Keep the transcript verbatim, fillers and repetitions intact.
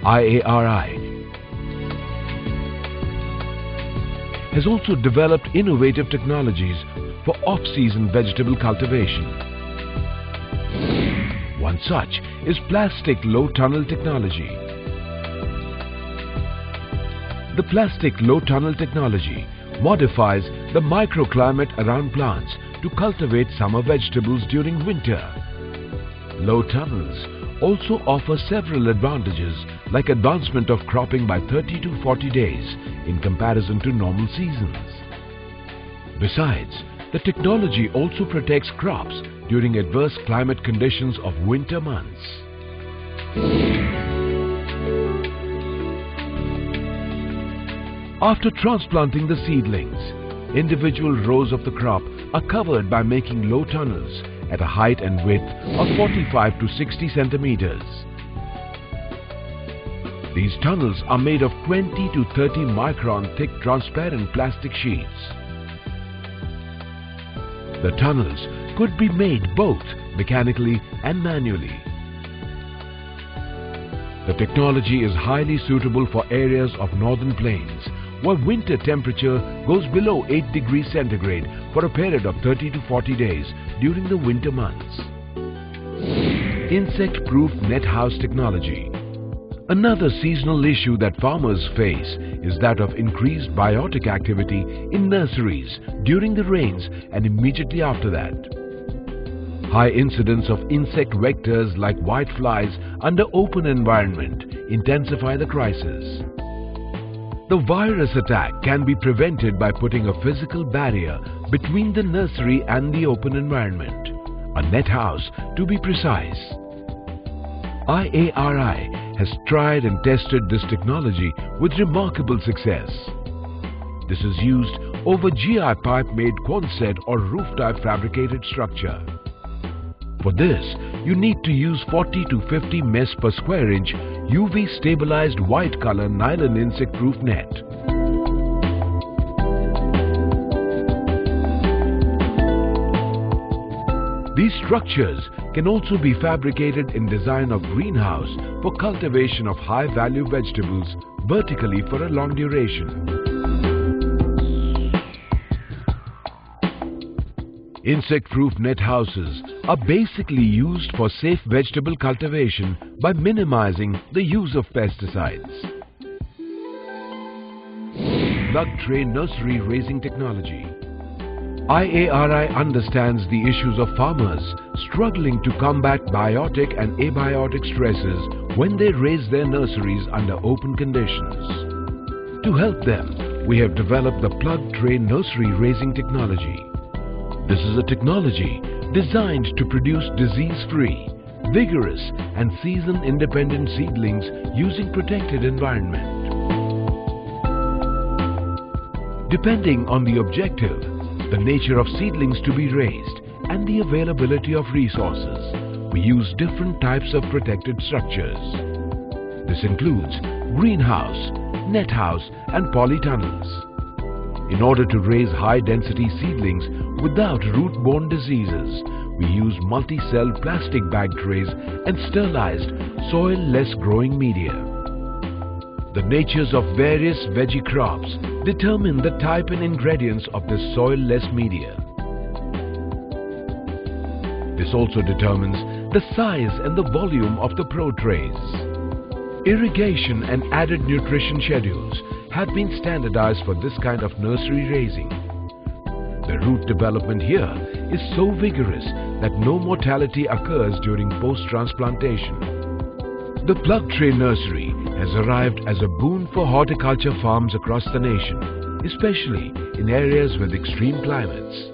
I A R I has also developed innovative technologies for off-season vegetable cultivation. One such is plastic low tunnel technology. The plastic low tunnel technology modifies the microclimate around plants to cultivate summer vegetables during winter. Low tunnels also offer several advantages like advancement of cropping by thirty to forty days in comparison to normal seasons. Besides, the technology also protects crops during adverse climate conditions of winter months. After transplanting the seedlings, individual rows of the crop are covered by making low tunnels at a height and width of forty-five to sixty centimeters. These tunnels are made of twenty to thirty micron thick transparent plastic sheets. The tunnels could be made both mechanically and manually. The technology is highly suitable for areas of northern plains where winter temperature goes below eight degrees centigrade for a period of thirty to forty days during the winter months. Insect-proof net house technology. Another seasonal issue that farmers face is that of increased biotic activity in nurseries during the rains and immediately after that. High incidence of insect vectors like whiteflies under open environment intensify the crisis. The virus attack can be prevented by putting a physical barrier between the nursery and the open environment, a net house to be precise. I A R I has tried and tested this technology with remarkable success. This is used over G I pipe made Quonset or roof type fabricated structure. For this, you need to use forty to fifty mesh per square inch U V stabilized white color nylon insect proof net. These structures can also be fabricated in design of greenhouse for cultivation of high value vegetables vertically for a long duration. Insect-proof net houses are basically used for safe vegetable cultivation by minimizing the use of pesticides. Plug tray nursery raising technology. I A R I understands the issues of farmers struggling to combat biotic and abiotic stresses when they raise their nurseries under open conditions. To help them, we have developed the plug tray nursery raising technology. This is a technology designed to produce disease-free, vigorous and season-independent seedlings using protected environment. Depending on the objective, the nature of seedlings to be raised and the availability of resources, we use different types of protected structures. This includes greenhouse, net house and polytunnels. In order to raise high-density seedlings without root-borne diseases, we use multi-cell plastic bag trays and sterilized, soil-less growing media. The natures of various veggie crops determine the type and ingredients of this soil-less media. This also determines the size and the volume of the pro trays. Irrigation and added nutrition schedules have been standardized for this kind of nursery raising. The root development here is so vigorous that no mortality occurs during post-transplantation. The plug tray nursery has arrived as a boon for horticulture farms across the nation, especially in areas with extreme climates.